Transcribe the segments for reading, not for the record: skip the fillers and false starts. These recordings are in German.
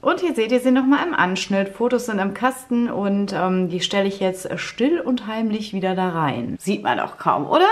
Und hier seht ihr sie nochmal im Anschnitt. Fotos sind im Kasten und die stelle ich jetzt still und heimlich wieder da rein. Sieht man doch kaum, oder?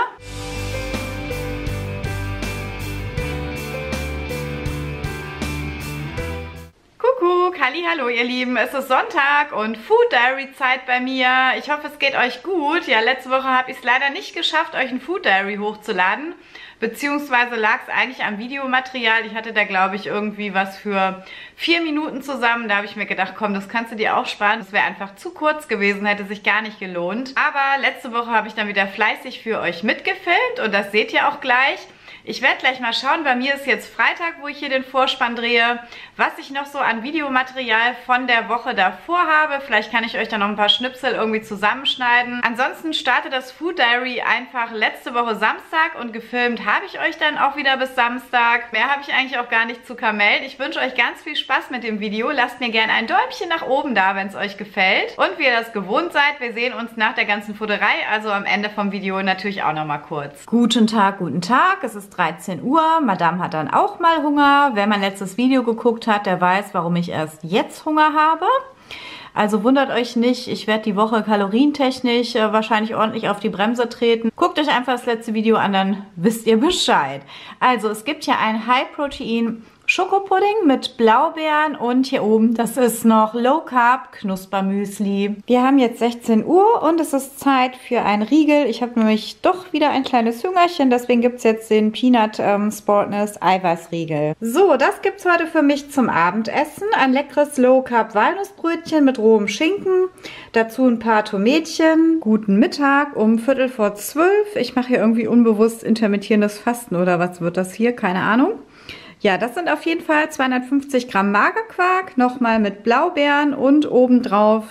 Kuckuck, hallo ihr Lieben, es ist Sonntag und Food Diary Zeit bei mir. Ich hoffe, es geht euch gut. Ja, letzte Woche habe ich es leider nicht geschafft, euch ein Food Diary hochzuladen. Beziehungsweise lag es eigentlich am Videomaterial. Ich hatte da, glaube ich, irgendwie was für 4 Minuten zusammen. Da habe ich mir gedacht, komm, das kannst du dir auch sparen. Das wäre einfach zu kurz gewesen, hätte sich gar nicht gelohnt. Aber letzte Woche habe ich dann wieder fleißig für euch mitgefilmt und das seht ihr auch gleich. Ich werde gleich mal schauen, bei mir ist jetzt Freitag, wo ich hier den Vorspann drehe, was ich noch so an Videomaterial von der Woche davor habe. Vielleicht kann ich euch da noch ein paar Schnipsel irgendwie zusammenschneiden. Ansonsten startet das Food Diary einfach letzte Woche Samstag und gefilmt habe ich euch dann auch wieder bis Samstag. Mehr habe ich eigentlich auch gar nicht zu Kamel. Ich wünsche euch ganz viel Spaß mit dem Video. Lasst mir gerne ein Däumchen nach oben da, wenn es euch gefällt. Und wie ihr das gewohnt seid, wir sehen uns nach der ganzen Futterei, also am Ende vom Video natürlich auch nochmal kurz. Guten Tag, es ist 13 Uhr. Madame hat dann auch mal Hunger. Wer mein letztes Video geguckt hat, der weiß, warum ich erst jetzt Hunger habe. Also wundert euch nicht, ich werde die Woche kalorientechnisch wahrscheinlich ordentlich auf die Bremse treten. Guckt euch einfach das letzte Video an, dann wisst ihr Bescheid. Also es gibt hier ein High-Protein Schokopudding mit Blaubeeren und hier oben, das ist noch Low Carb Knuspermüsli. Wir haben jetzt 16 Uhr und es ist Zeit für ein Riegel. Ich habe nämlich doch wieder ein kleines Hüngerchen, deswegen gibt es jetzt den Peanut Sportness Eiweißriegel. So, das gibt es heute für mich zum Abendessen. Ein leckeres Low Carb Walnussbrötchen mit rohem Schinken. Dazu ein paar Tomätchen. Guten Mittag um 11:45. Ich mache hier irgendwie unbewusst intermittierendes Fasten oder was wird das hier? Keine Ahnung. Ja, das sind auf jeden Fall 250 Gramm Magerquark, nochmal mit Blaubeeren und obendrauf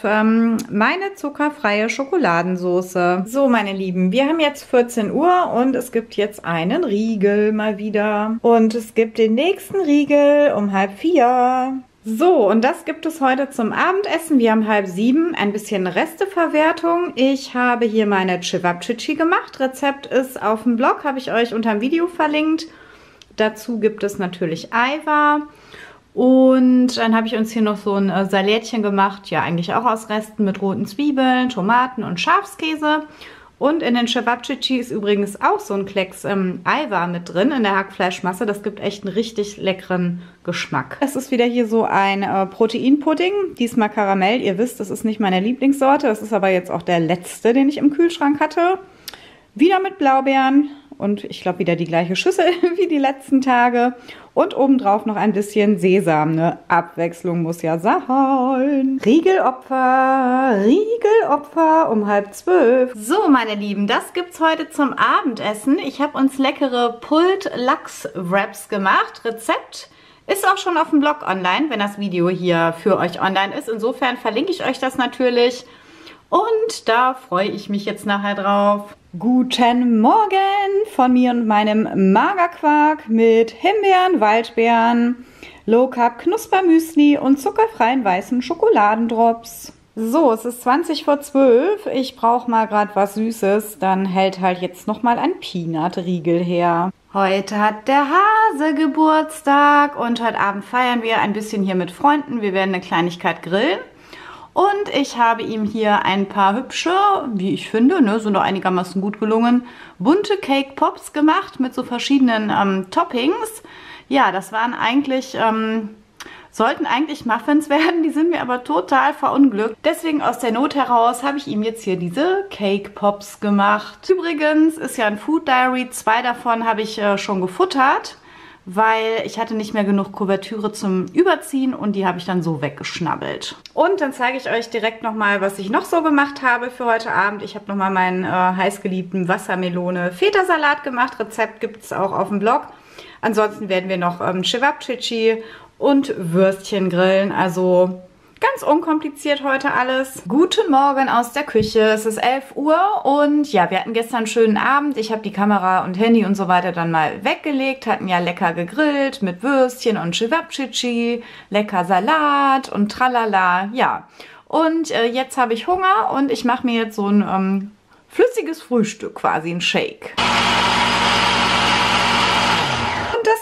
meine zuckerfreie Schokoladensoße. So, meine Lieben, wir haben jetzt 14 Uhr und es gibt jetzt einen Riegel mal wieder. Und es gibt den nächsten Riegel um 3:30. So, und das gibt es heute zum Abendessen. Wir haben 6:30, ein bisschen Resteverwertung. Ich habe hier meine Cevapcici gemacht. Rezept ist auf dem Blog, habe ich euch unter dem Video verlinkt. Dazu gibt es natürlich Eiwa und dann habe ich uns hier noch so ein Salätchen gemacht, ja eigentlich auch aus Resten mit roten Zwiebeln, Tomaten und Schafskäse. Und in den Cevapcici ist übrigens auch so ein Klecks Eiwa mit drin in der Hackfleischmasse. Das gibt echt einen richtig leckeren Geschmack. Es ist wieder hier so ein Proteinpudding, diesmal Karamell. Ihr wisst, das ist nicht meine Lieblingssorte, das ist aber jetzt auch der letzte, den ich im Kühlschrank hatte. Wieder mit Blaubeeren. Und ich glaube wieder die gleiche Schüssel wie die letzten Tage. Und obendrauf noch ein bisschen Sesam. Eine Abwechslung muss ja sein. Riegelopfer um 11:30. So, meine Lieben, das gibt's heute zum Abendessen. Ich habe uns leckere Pulled Lachs Wraps gemacht. Rezept ist auch schon auf dem Blog online, wenn das Video hier für euch online ist. Insofern verlinke ich euch das natürlich. Und da freue ich mich jetzt nachher drauf. Guten Morgen von mir und meinem Magerquark mit Himbeeren, Waldbeeren, Low Carb Knuspermüsli und zuckerfreien weißen Schokoladendrops. So, es ist 11:20. Ich brauche mal gerade was Süßes. Dann hält halt jetzt nochmal ein Peanut-Riegel her. Heute hat der Hase Geburtstag und heute Abend feiern wir ein bisschen hier mit Freunden. Wir werden eine Kleinigkeit grillen. Und ich habe ihm hier ein paar hübsche, wie ich finde, ne, sind doch einigermaßen gut gelungen, bunte Cake Pops gemacht mit so verschiedenen Toppings. Ja, das waren eigentlich, sollten eigentlich Muffins werden, die sind mir aber total verunglückt. Deswegen aus der Not heraus habe ich ihm jetzt hier diese Cake Pops gemacht. Übrigens ist ja ein Food Diary, 2 davon habe ich schon gefuttert, weil ich hatte nicht mehr genug Kuvertüre zum Überziehen und die habe ich dann so weggeschnabbelt. Und dann zeige ich euch direkt nochmal, was ich noch so gemacht habe für heute Abend. Ich habe nochmal meinen heißgeliebten Wassermelone-Feta-Salat gemacht. Rezept gibt es auch auf dem Blog. Ansonsten werden wir noch Cevapcici und Würstchen grillen. Also ganz unkompliziert heute alles. Guten Morgen aus der Küche. Es ist 11 Uhr und ja, wir hatten gestern einen schönen Abend. Ich habe die Kamera und Handy und so weiter dann mal weggelegt. Hatten ja lecker gegrillt mit Würstchen und Cevapcici, lecker Salat und tralala. Ja, und jetzt habe ich Hunger und ich mache mir jetzt so ein flüssiges Frühstück, quasi ein Shake. Das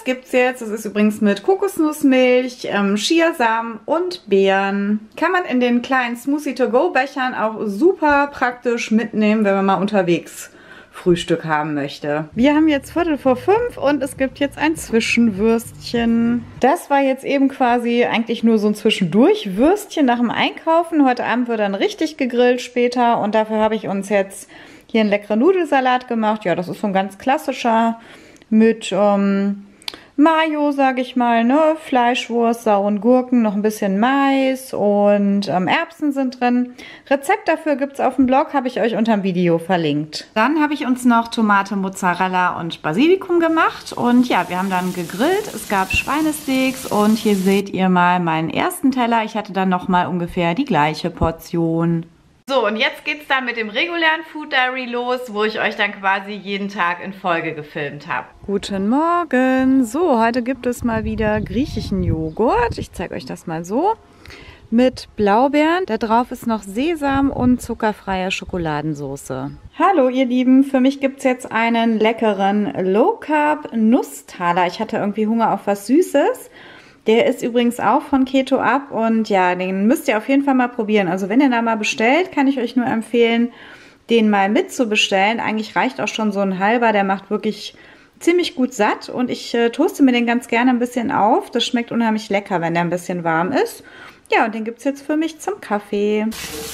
Das gibt's jetzt. Das ist übrigens mit Kokosnussmilch, Chiasamen und Beeren. Kann man in den kleinen Smoothie-to-go-Bechern auch super praktisch mitnehmen, wenn man mal unterwegs Frühstück haben möchte. Wir haben jetzt 4:45 und es gibt jetzt ein Zwischenwürstchen. Das war jetzt eben quasi eigentlich nur so ein Zwischendurch-Würstchen nach dem Einkaufen. Heute Abend wird dann richtig gegrillt später und dafür habe ich uns jetzt hier einen leckeren Nudelsalat gemacht. Ja, das ist so ein ganz klassischer mit Mayo, sage ich mal, ne? Fleischwurst, sauren Gurken, noch ein bisschen Mais und Erbsen sind drin. Rezept dafür gibt es auf dem Blog, habe ich euch unter dem Video verlinkt. Dann habe ich uns noch Tomate, Mozzarella und Basilikum gemacht und ja, wir haben dann gegrillt. Es gab Schweinesteaks und hier seht ihr mal meinen ersten Teller. Ich hatte dann nochmal ungefähr die gleiche Portion. So, und jetzt geht's dann mit dem regulären Food Diary los, wo ich euch dann quasi jeden Tag in Folge gefilmt habe. Guten Morgen. So, heute gibt es mal wieder griechischen Joghurt. Ich zeige euch das mal so. Mit Blaubeeren. Da drauf ist noch Sesam und zuckerfreie Schokoladensauce. Hallo ihr Lieben, für mich gibt es jetzt einen leckeren Low Carb Nusstaler. Ich hatte irgendwie Hunger auf was Süßes. Der ist übrigens auch von Keto Up und ja, den müsst ihr auf jeden Fall mal probieren. Also wenn ihr da mal bestellt, kann ich euch nur empfehlen, den mal mitzubestellen. Eigentlich reicht auch schon so ein halber, der macht wirklich ziemlich gut satt und ich toaste mir den ganz gerne ein bisschen auf. Das schmeckt unheimlich lecker, wenn der ein bisschen warm ist. Ja, und den gibt es jetzt für mich zum Kaffee.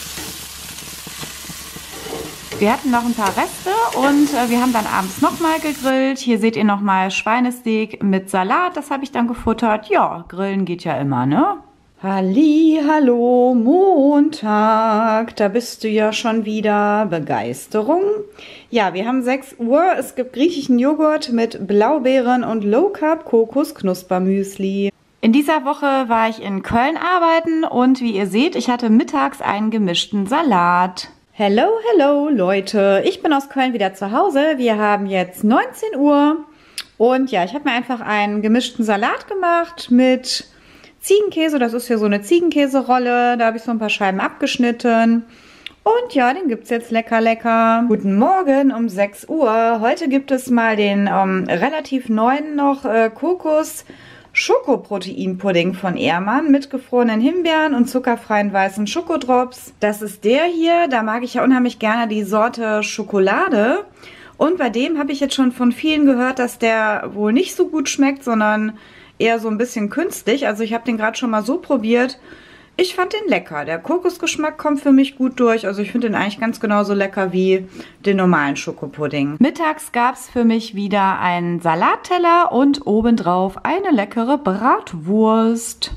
Wir hatten noch ein paar Reste und wir haben dann abends nochmal gegrillt. Hier seht ihr nochmal Schweinesteak mit Salat. Das habe ich dann gefuttert. Ja, grillen geht ja immer, ne? Hallo, Montag. Da bist du ja schon wieder. Begeisterung. Ja, wir haben 6 Uhr. Es gibt griechischen Joghurt mit Blaubeeren und Low Carb Kokos Knuspermüsli. In dieser Woche war ich in Köln arbeiten und wie ihr seht, ich hatte mittags einen gemischten Salat. Hello Leute, ich bin aus Köln wieder zu Hause. Wir haben jetzt 19 Uhr und ja, ich habe mir einfach einen gemischten Salat gemacht mit Ziegenkäse. Das ist hier so eine Ziegenkäserolle, da habe ich so ein paar Scheiben abgeschnitten. Und ja, den gibt es jetzt lecker. Guten Morgen um 6 Uhr. Heute gibt es mal den relativ neuen noch Kokos Schokoproteinpudding von Ehrmann mit gefrorenen Himbeeren und zuckerfreien weißen Schokodrops. Das ist der hier, da mag ich ja unheimlich gerne die Sorte Schokolade. Und bei dem habe ich jetzt schon von vielen gehört, dass der wohl nicht so gut schmeckt, sondern eher so ein bisschen künstlich. Also ich habe den gerade schon mal so probiert. Ich fand den lecker. Der Kokosgeschmack kommt für mich gut durch. Also ich finde den eigentlich ganz genauso lecker wie den normalen Schokopudding. Mittags gab es für mich wieder einen Salatteller und obendrauf eine leckere Bratwurst.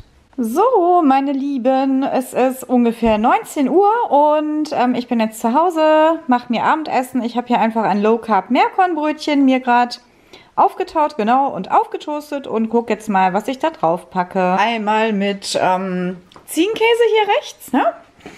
So, meine Lieben, es ist ungefähr 19 Uhr und ich bin jetzt zu Hause, mache mir Abendessen. Ich habe hier einfach ein Low Carb Meerkornbrötchen mir gerade aufgetaut, genau, und aufgetoastet und gucke jetzt mal, was ich da drauf packe. Einmal mit Ziegenkäse hier rechts, ne?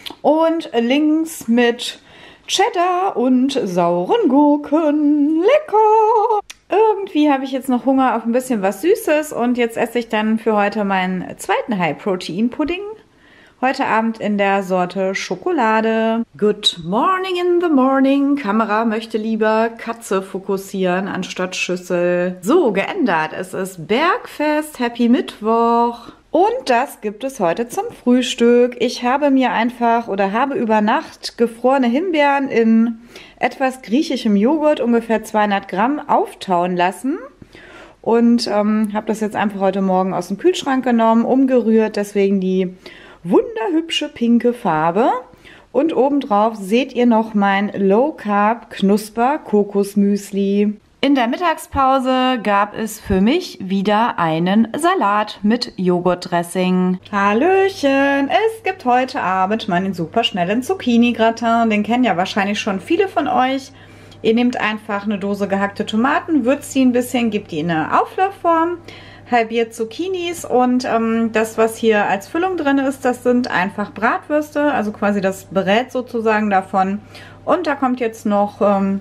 Und links mit Cheddar und sauren Gurken. Lecker! Irgendwie habe ich jetzt noch Hunger auf ein bisschen was Süßes und jetzt esse ich dann für heute meinen zweiten High-Protein-Pudding. Heute Abend in der Sorte Schokolade. Good morning in the morning. Kamera möchte lieber Katze fokussieren anstatt Schüssel. So, geändert. Es ist Bergfest. Happy Mittwoch. Und das gibt es heute zum Frühstück. Ich habe mir einfach oder habe über Nacht gefrorene Himbeeren in etwas griechischem Joghurt, ungefähr 200 Gramm, auftauen lassen. Und habe das jetzt einfach heute Morgen aus dem Kühlschrank genommen, umgerührt, deswegen die wunderhübsche pinke Farbe. Und obendrauf seht ihr noch mein Low Carb Knusper Kokosmüsli. In der Mittagspause gab es für mich wieder einen Salat mit Joghurtdressing. Hallöchen, es gibt heute Abend meinen superschnellen Zucchini-Gratin. Den kennen ja wahrscheinlich schon viele von euch. Ihr nehmt einfach eine Dose gehackte Tomaten, würzt sie ein bisschen, gebt die in eine Auflaufform, halbiert Zucchinis und das, was hier als Füllung drin ist, das sind einfach Bratwürste, also quasi das Brät sozusagen davon. Und da kommt jetzt noch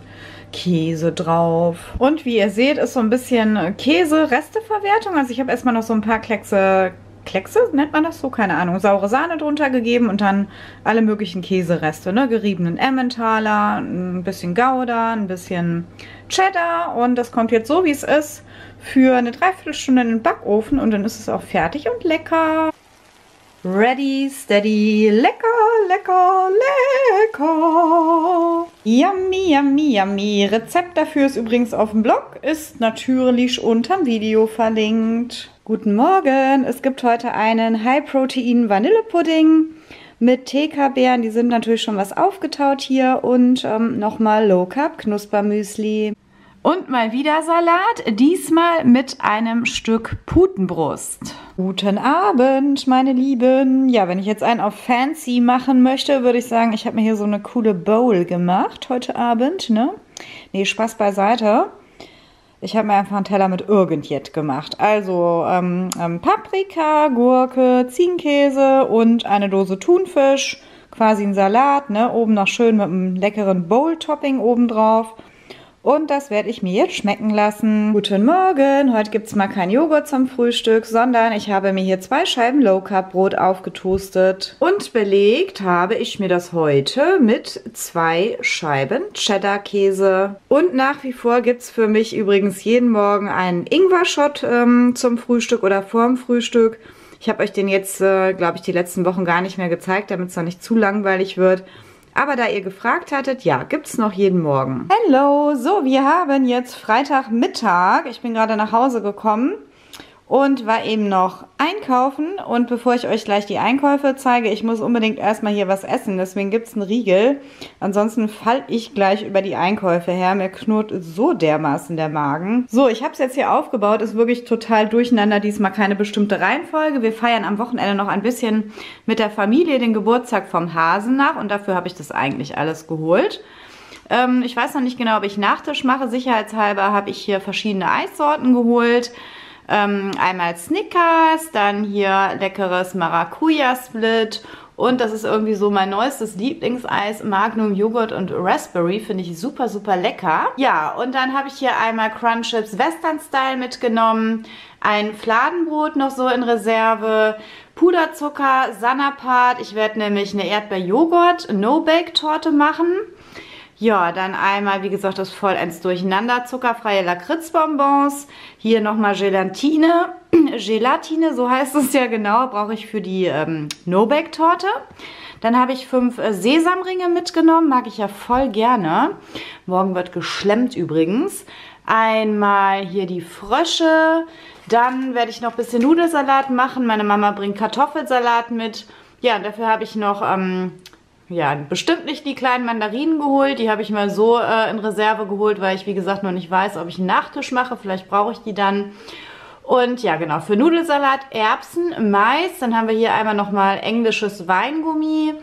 Käse drauf. Und wie ihr seht, ist so ein bisschen Käse-Resteverwertung. Also ich habe erstmal noch so ein paar Kleckse, nennt man das so? Keine Ahnung. Saure Sahne drunter gegeben und dann alle möglichen Käsereste, ne? Geriebenen Emmentaler, ein bisschen Gouda, ein bisschen Cheddar und das kommt jetzt so, wie es ist, für eine Dreiviertelstunde in den Backofen und dann ist es auch fertig und lecker. Ready, steady, lecker, lecker, lecker. Yummy, yummy, yummy. Rezept dafür ist übrigens auf dem Blog, ist natürlich unterm Video verlinkt. Guten Morgen, es gibt heute einen High-Protein Vanillepudding mit TK-Beeren. Die sind natürlich schon was aufgetaut hier und nochmal Low-Carb Knuspermüsli. Und mal wieder Salat, diesmal mit einem Stück Putenbrust. Guten Abend, meine Lieben. Ja, wenn ich jetzt einen auf Fancy machen möchte, würde ich sagen, ich habe mir hier so eine coole Bowl gemacht heute Abend, ne? Nee, Spaß beiseite. Ich habe mir einfach einen Teller mit irgendjet gemacht. Also Paprika, Gurke, Ziegenkäse und eine Dose Thunfisch. Quasi ein Salat, ne? Oben noch schön mit einem leckeren Bowl-Topping obendrauf. Und das werde ich mir jetzt schmecken lassen. Guten Morgen, heute gibt es mal kein Joghurt zum Frühstück, sondern ich habe mir hier 2 Scheiben Low-Carb-Brot aufgetoastet. Und belegt habe ich mir das heute mit 2 Scheiben Cheddar-Käse. Und nach wie vor gibt es für mich übrigens jeden Morgen einen Ingwer-Shot zum Frühstück oder vorm Frühstück. Ich habe euch den jetzt, glaube ich, die letzten Wochen gar nicht mehr gezeigt, damit es noch nicht zu langweilig wird. Aber da ihr gefragt hattet, ja, gibt es noch jeden Morgen. Hallo, so, wir haben jetzt Freitagmittag. Ich bin gerade nach Hause gekommen und war eben noch einkaufen. Und bevor ich euch gleich die Einkäufe zeige, ich muss unbedingt erstmal hier was essen. Deswegen gibt es einen Riegel. Ansonsten falle ich gleich über die Einkäufe her. Mir knurrt so dermaßen der Magen. So, ich habe es jetzt hier aufgebaut. Ist wirklich total durcheinander. Diesmal keine bestimmte Reihenfolge. Wir feiern am Wochenende noch ein bisschen mit der Familie den Geburtstag vom Hasen nach. Und dafür habe ich das eigentlich alles geholt. Ich weiß noch nicht genau, ob ich Nachtisch mache. Sicherheitshalber habe ich hier verschiedene Eissorten geholt. Einmal Snickers, dann hier leckeres Maracuja-Split und das ist irgendwie so mein neuestes Lieblingseis, Magnum Joghurt und Raspberry, finde ich super, super lecker. Ja, und dann habe ich hier einmal Crunchips Western Style mitgenommen, ein Fladenbrot noch so in Reserve, Puderzucker, Sanapart, ich werde nämlich eine Erdbeer-Joghurt-No-Bake-Torte machen. Ja, dann einmal, wie gesagt, das vollends durcheinander, zuckerfreie Lakritzbonbons. Hier nochmal Gelatine. Gelatine, so heißt es ja genau, brauche ich für die No-Bake-Torte. Dann habe ich 5 Sesamringe mitgenommen, mag ich ja voll gerne. Morgen wird geschlemmt übrigens. Einmal hier die Frösche. Dann werde ich noch ein bisschen Nudelsalat machen. Meine Mama bringt Kartoffelsalat mit. Ja, und dafür habe ich noch... ja, bestimmt nicht die kleinen Mandarinen geholt. Die habe ich mal so in Reserve geholt, weil ich, wie gesagt, noch nicht weiß, ob ich einen Nachtisch mache. Vielleicht brauche ich die dann. Und ja, genau, für Nudelsalat Erbsen, Mais. Dann haben wir hier einmal nochmal englisches Weingummi.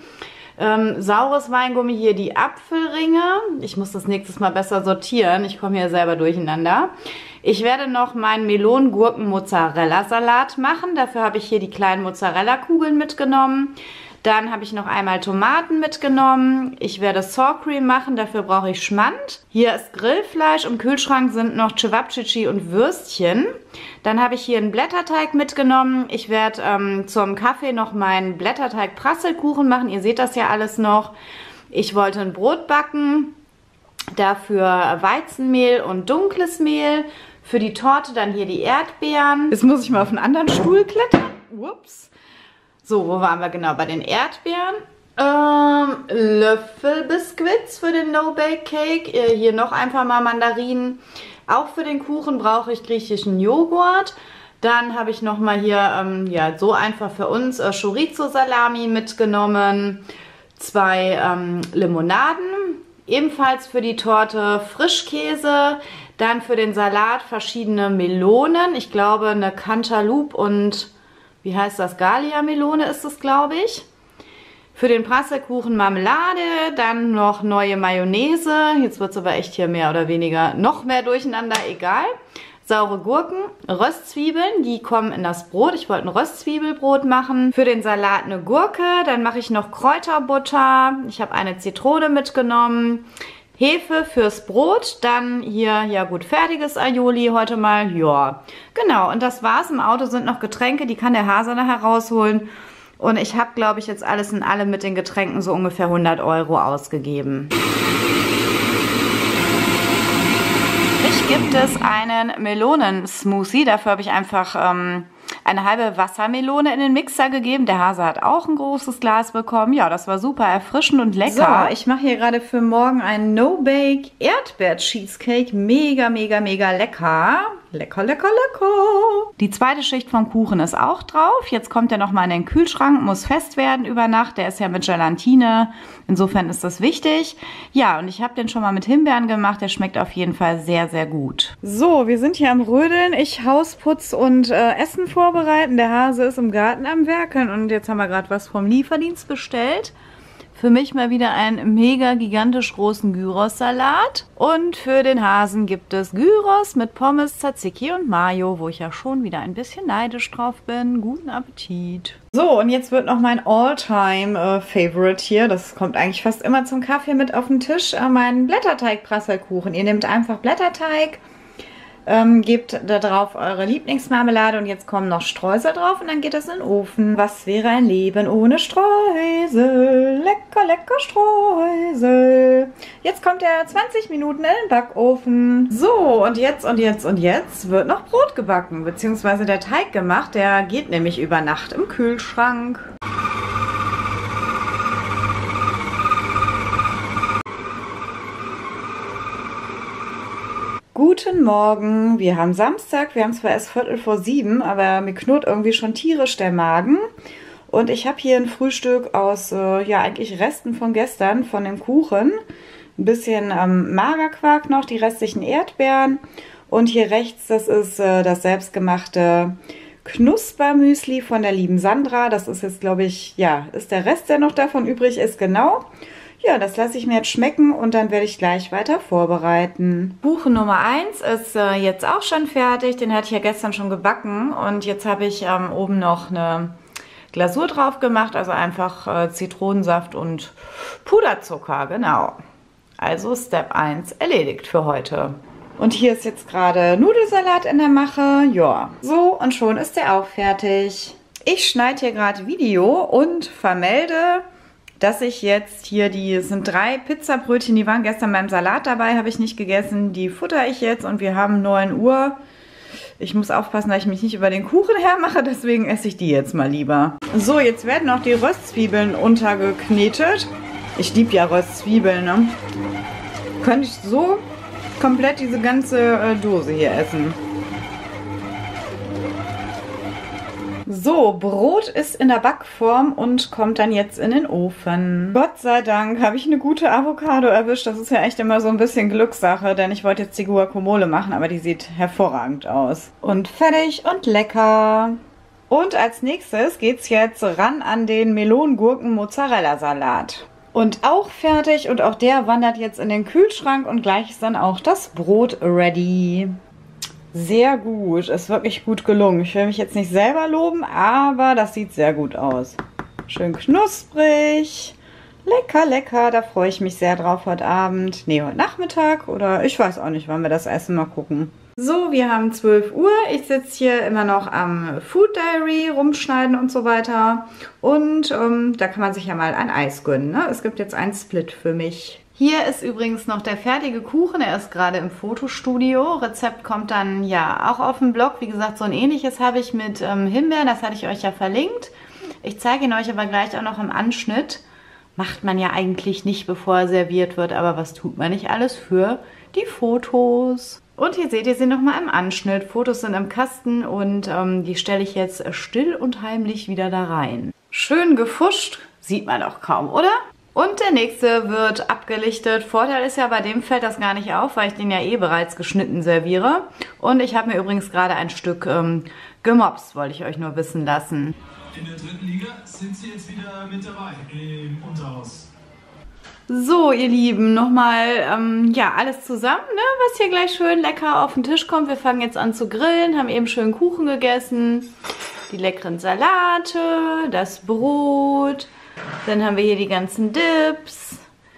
Saures Weingummi, hier die Apfelringe. Ich muss das nächstes Mal besser sortieren. Ich komme hier selber durcheinander. Ich werde noch meinen Melonen-Gurken-Mozzarella-Salat machen. Dafür habe ich hier die kleinen Mozzarella-Kugeln mitgenommen. Dann habe ich noch einmal Tomaten mitgenommen. Ich werde Sour Cream machen, dafür brauche ich Schmand. Hier ist Grillfleisch, im Kühlschrank sind noch Cevapcici und Würstchen. Dann habe ich hier einen Blätterteig mitgenommen. Ich werde zum Kaffee noch meinen Blätterteig-Prasselkuchen machen. Ihr seht das ja alles noch. Ich wollte ein Brot backen, dafür Weizenmehl und dunkles Mehl. Für die Torte dann hier die Erdbeeren. Jetzt muss ich mal auf einen anderen Stuhl klettern. Ups. So, wo waren wir genau? Bei den Erdbeeren. Löffelbiskuits für den No-Bake-Cake. Hier noch einfach mal Mandarinen. Auch für den Kuchen brauche ich griechischen Joghurt. Dann habe ich nochmal hier, ja, so einfach für uns, Chorizo-Salami mitgenommen. 2 Limonaden. Ebenfalls für die Torte Frischkäse. Dann für den Salat verschiedene Melonen. Ich glaube, eine Cantaloupe und... wie heißt das? Gallia-Melone ist es, glaube ich. Für den Prasselkuchen Marmelade, dann noch neue Mayonnaise. Jetzt wird es aber echt hier mehr oder weniger noch mehr durcheinander, egal. Saure Gurken, Röstzwiebeln, die kommen in das Brot. Ich wollte ein Röstzwiebelbrot machen. Für den Salat eine Gurke, dann mache ich noch Kräuterbutter. Ich habe eine Zitrone mitgenommen. Hefe fürs Brot, dann hier, ja gut, fertiges Aioli heute mal, ja. Genau, und das war's. Im Auto sind noch Getränke, die kann der Hase nachher rausholen. Und ich habe, glaube ich, jetzt alles in allem mit den Getränken so ungefähr 100 € ausgegeben. Ich gibt es einen Melonen-Smoothie. Dafür habe ich einfach eine halbe Wassermelone in den Mixer gegeben. Der Hase hat auch ein großes Glas bekommen. Ja, das war super erfrischend und lecker. So, ich mache hier gerade für morgen einen No-Bake Erdbeer-Cheesecake. Mega, mega, mega lecker. Lecker, lecker, lecker. Die zweite Schicht vom Kuchen ist auch drauf. Jetzt kommt er nochmal in den Kühlschrank, muss fest werden über Nacht. Der ist ja mit Gelatine. Insofern ist das wichtig. Ja, und ich habe den schon mal mit Himbeeren gemacht. Der schmeckt auf jeden Fall sehr, sehr gut. So, wir sind hier am Rödeln. Ich Hausputz und Essen vorbereiten. Der Hase ist im Garten am Werkeln. Und jetzt haben wir gerade was vom Lieferdienst bestellt. Für mich mal wieder einen mega gigantisch großen Gyros-Salat. Und für den Hasen gibt es Gyros mit Pommes, Tzatziki und Mayo, wo ich ja schon wieder ein bisschen neidisch drauf bin. Guten Appetit. So, und jetzt wird noch mein All-Time-Favorite hier. Das kommt eigentlich fast immer zum Kaffee mit auf den Tisch. Mein Blätterteig-Prasselkuchen. Ihr nehmt einfach Blätterteig, gebt da drauf eure Lieblingsmarmelade und jetzt kommen noch Streusel drauf und dann geht das in den Ofen. Was wäre ein Leben ohne Streusel? Lecker, lecker Streusel. Jetzt kommt er 20 Minuten in den Backofen. So, und jetzt wird noch Brot gebacken, beziehungsweise der Teig gemacht. Der geht nämlich über Nacht im Kühlschrank. Guten Morgen, wir haben Samstag, wir haben zwar erst 6:45, aber mir knurrt irgendwie schon tierisch der Magen. Und ich habe hier ein Frühstück aus, ja eigentlich Resten von gestern, von dem Kuchen. Ein bisschen Magerquark noch, die restlichen Erdbeeren. Und hier rechts, das ist das selbstgemachte Knuspermüsli von der lieben Sandra. Das ist jetzt, glaube ich, ja, ist der Rest, der noch davon übrig ist, genau. Ja, das lasse ich mir jetzt schmecken und dann werde ich gleich weiter vorbereiten. Kuchen Nummer 1 ist jetzt auch schon fertig. Den hatte ich ja gestern schon gebacken und jetzt habe ich oben noch eine Glasur drauf gemacht. Also einfach Zitronensaft und Puderzucker, genau. Also Step 1 erledigt für heute. Und hier ist jetzt gerade Nudelsalat in der Mache. Ja, so und schon ist der auch fertig. Ich schneide hier gerade Video und vermelde, dass ich jetzt hier, es sind 3 Pizzabrötchen, die waren gestern beim Salat dabei, habe ich nicht gegessen. Die futter ich jetzt und wir haben 9 Uhr. Ich muss aufpassen, dass ich mich nicht über den Kuchen hermache, deswegen esse ich die jetzt mal lieber. So, jetzt werden noch die Röstzwiebeln untergeknetet. Ich liebe ja Röstzwiebeln, ne? Könnte ich so komplett diese ganze Dose hier essen. So, Brot ist in der Backform und kommt dann jetzt in den Ofen. Gott sei Dank habe ich eine gute Avocado erwischt. Das ist ja echt immer so ein bisschen Glückssache, denn ich wollte jetzt die Guacamole machen, aber die sieht hervorragend aus. Und fertig und lecker. Und als nächstes geht's jetzt ran an den Melonen-Gurken-Mozzarella-Salat. Und auch fertig und auch der wandert jetzt in den Kühlschrank und gleich ist dann auch das Brot ready. Sehr gut, ist wirklich gut gelungen. Ich will mich jetzt nicht selber loben, aber das sieht sehr gut aus. Schön knusprig, lecker, lecker, da freue ich mich sehr drauf heute Abend. Ne, heute Nachmittag oder ich weiß auch nicht, wann wir das essen, mal gucken. So, wir haben 12 Uhr. Ich sitze hier immer noch am Food Diary, rumschneiden und so weiter. Und da kann man sich ja mal ein Eis gönnen, ne? Es gibt jetzt einen Split für mich. Hier ist übrigens noch der fertige Kuchen. Er ist gerade im Fotostudio. Rezept kommt dann ja auch auf dem Blog. Wie gesagt, so ein ähnliches habe ich mit Himbeeren. Das hatte ich euch ja verlinkt. Ich zeige ihn euch aber gleich auch noch im Anschnitt. Macht man ja eigentlich nicht, bevor er serviert wird. Aber was tut man nicht alles für die Fotos? Und hier seht ihr sie nochmal im Anschnitt. Fotos sind im Kasten und die stelle ich jetzt still und heimlich wieder da rein. Schön gefuscht. Sieht man doch kaum, oder? Und der nächste wird abgelichtet. Vorteil ist ja, bei dem fällt das gar nicht auf, weil ich den ja eh bereits geschnitten serviere. Und ich habe mir übrigens gerade ein Stück gemopst, wollte ich euch nur wissen lassen. In der 3. Liga sind sie jetzt wieder mit dabei im Unterhaus. So, ihr Lieben, nochmal, ja, alles zusammen, ne, was hier gleich schön lecker auf den Tisch kommt. Wir fangen jetzt an zu grillen, haben eben schön Kuchen gegessen, die leckeren Salate, das Brot. Dann haben wir hier die ganzen Dips,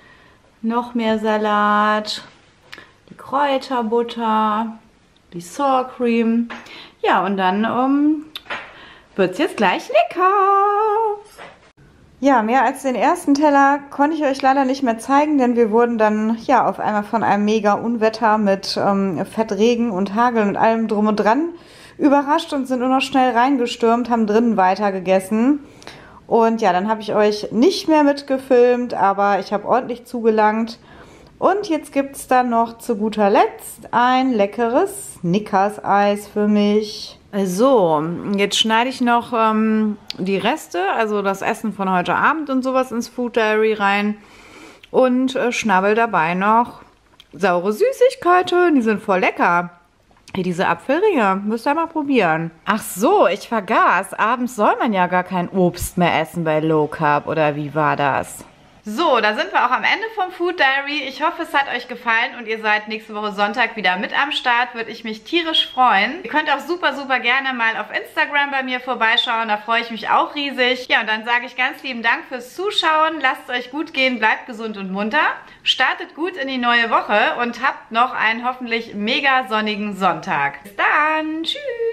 noch mehr Salat, die Kräuterbutter, die Sour Cream. Ja, und dann wird es jetzt gleich lecker. Ja, mehr als den ersten Teller konnte ich euch leider nicht mehr zeigen, denn wir wurden dann ja auf einmal von einem mega Unwetter mit Fettregen und Hagel und allem drum und dran überrascht und sind nur noch schnell reingestürmt, haben drinnen weiter gegessen. Und ja, dann habe ich euch nicht mehr mitgefilmt, aber ich habe ordentlich zugelangt. Und jetzt gibt es dann noch zu guter Letzt ein leckeres Snickers-Eis für mich. So, jetzt schneide ich noch die Reste, also das Essen von heute Abend und sowas ins Food Diary rein und schnabbel dabei noch saure Süßigkeiten, die sind voll lecker. Hier diese Apfelringe, müsst ihr mal probieren. Ach so, ich vergaß, abends soll man ja gar kein Obst mehr essen bei Low Carb, oder wie war das? So, da sind wir auch am Ende vom Food Diary. Ich hoffe, es hat euch gefallen und ihr seid nächste Woche Sonntag wieder mit am Start. Würde ich mich tierisch freuen. Ihr könnt auch super, super gerne mal auf Instagram bei mir vorbeischauen. Da freue ich mich auch riesig. Ja, und dann sage ich ganz lieben Dank fürs Zuschauen. Lasst es euch gut gehen, bleibt gesund und munter. Startet gut in die neue Woche und habt noch einen hoffentlich mega sonnigen Sonntag. Bis dann. Tschüss.